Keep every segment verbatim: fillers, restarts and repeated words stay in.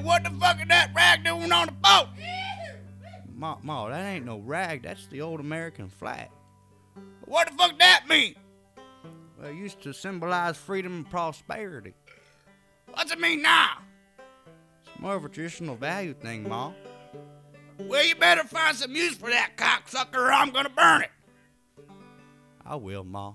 what the fuck is that rag doing on the boat? Ma, Ma, that ain't no rag. That's the old American flag. What the fuck that mean? Well, it used to symbolize freedom and prosperity. What's it mean now? It's more of a traditional value thing, Ma. Well, you better find some use for that cocksucker or I'm gonna burn it. I will, Ma.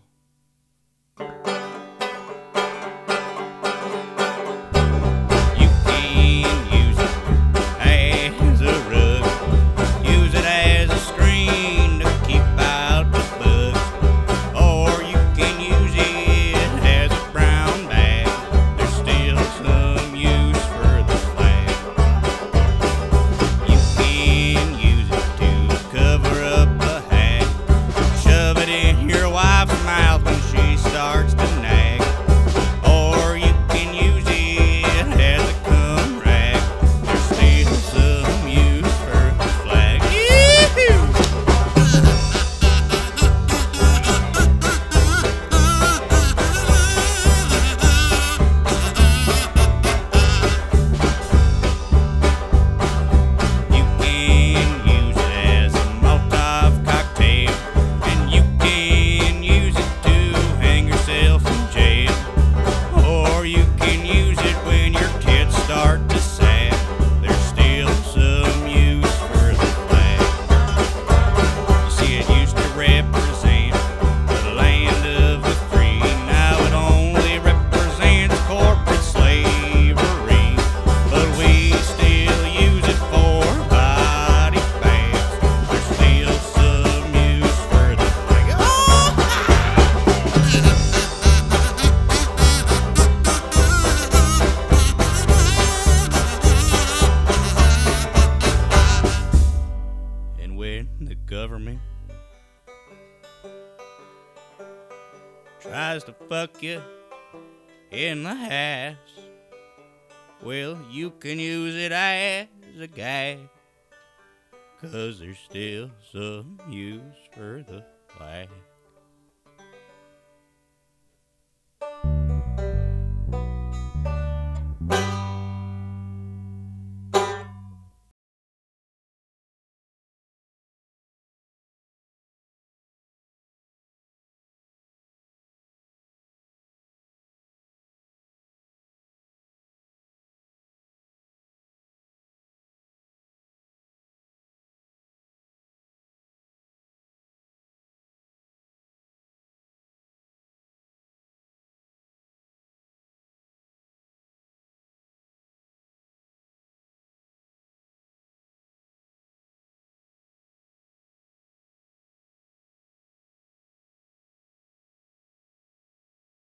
The government tries to fuck you in the ass. Well, you can use it as a gag, 'cause there's still some use for the flag.